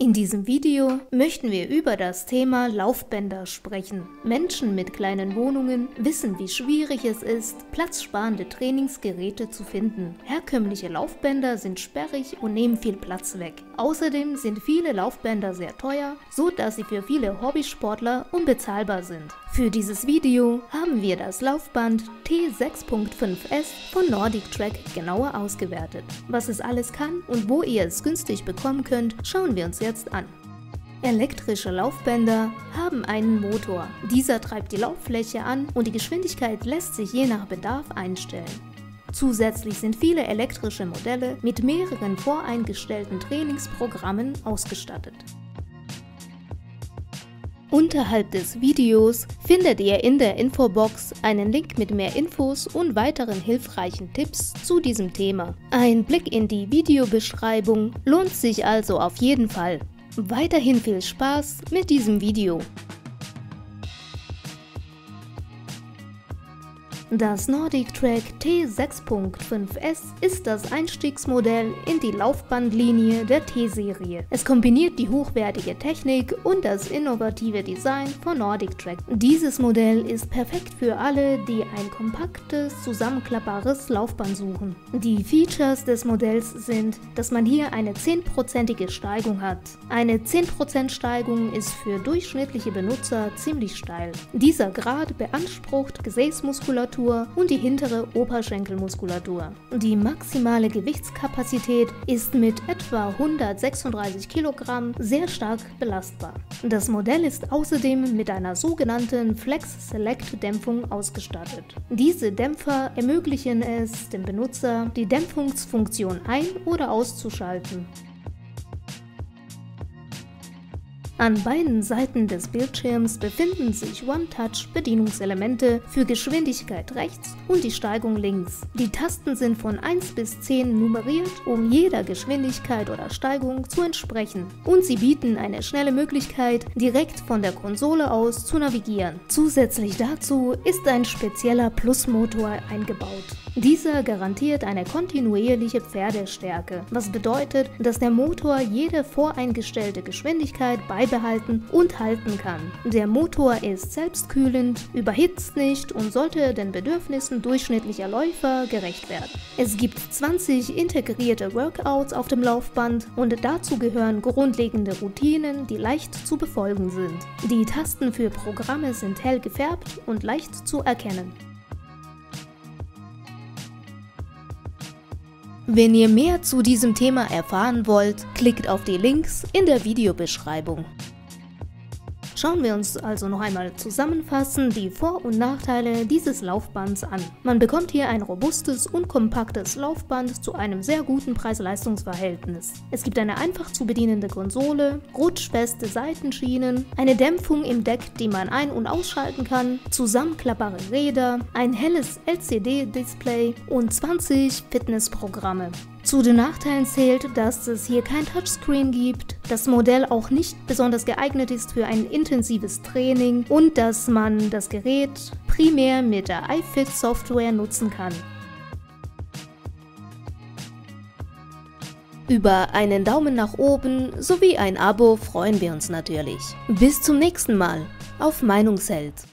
In diesem Video möchten wir über das Thema Laufbänder sprechen. Menschen mit kleinen Wohnungen wissen, wie schwierig es ist, platzsparende Trainingsgeräte zu finden. Herkömmliche Laufbänder sind sperrig und nehmen viel Platz weg. Außerdem sind viele Laufbänder sehr teuer, so dass sie für viele Hobbysportler unbezahlbar sind. Für dieses Video haben wir das Laufband T6.5S von NordicTrack genauer ausgewertet. Was es alles kann und wo ihr es günstig bekommen könnt, schauen wir uns jetzt an. Elektrische Laufbänder haben einen Motor. Dieser treibt die Lauffläche an und die Geschwindigkeit lässt sich je nach Bedarf einstellen. Zusätzlich sind viele elektrische Modelle mit mehreren voreingestellten Trainingsprogrammen ausgestattet. Unterhalb des Videos findet ihr in der Infobox einen Link mit mehr Infos und weiteren hilfreichen Tipps zu diesem Thema. Ein Blick in die Videobeschreibung lohnt sich also auf jeden Fall. Weiterhin viel Spaß mit diesem Video! Das NordicTrack T6.5S ist das Einstiegsmodell in die Laufbandlinie der T-Serie. Es kombiniert die hochwertige Technik und das innovative Design von NordicTrack. Dieses Modell ist perfekt für alle, die ein kompaktes, zusammenklappbares Laufband suchen. Die Features des Modells sind, dass man hier eine 10%ige Steigung hat. Eine 10% Steigung ist für durchschnittliche Benutzer ziemlich steil. Dieser Grad beansprucht Gesäßmuskulatur und die hintere Oberschenkelmuskulatur. Die maximale Gewichtskapazität ist mit etwa 136 Kilogramm sehr stark belastbar. Das Modell ist außerdem mit einer sogenannten Flex-Select-Dämpfung ausgestattet. Diese Dämpfer ermöglichen es dem Benutzer, die Dämpfungsfunktion ein- oder auszuschalten. An beiden Seiten des Bildschirms befinden sich One-Touch-Bedienungselemente für Geschwindigkeit rechts und die Steigung links. Die Tasten sind von 1 bis 10 nummeriert, um jeder Geschwindigkeit oder Steigung zu entsprechen. Und sie bieten eine schnelle Möglichkeit, direkt von der Konsole aus zu navigieren. Zusätzlich dazu ist ein spezieller Plusmotor eingebaut. Dieser garantiert eine kontinuierliche Pferdestärke, was bedeutet, dass der Motor jede voreingestellte Geschwindigkeit beibehalten und halten kann. Der Motor ist selbstkühlend, überhitzt nicht und sollte den Bedürfnissen durchschnittlicher Läufer gerecht werden. Es gibt 20 integrierte Workouts auf dem Laufband und dazu gehören grundlegende Routinen, die leicht zu befolgen sind. Die Tasten für Programme sind hell gefärbt und leicht zu erkennen. Wenn ihr mehr zu diesem Thema erfahren wollt, klickt auf die Links in der Videobeschreibung. Schauen wir uns also noch einmal zusammenfassend die Vor- und Nachteile dieses Laufbands an. Man bekommt hier ein robustes und kompaktes Laufband zu einem sehr guten Preis-Leistungs-Verhältnis. Es gibt eine einfach zu bedienende Konsole, rutschfeste Seitenschienen, eine Dämpfung im Deck, die man ein- und ausschalten kann, zusammenklappbare Räder, ein helles LCD-Display und 20 Fitnessprogramme. Zu den Nachteilen zählt, dass es hier kein Touchscreen gibt, das Modell auch nicht besonders geeignet ist für ein intensives Training und dass man das Gerät primär mit der iFit-Software nutzen kann. Über einen Daumen nach oben sowie ein Abo freuen wir uns natürlich. Bis zum nächsten Mal auf Meinungsheld.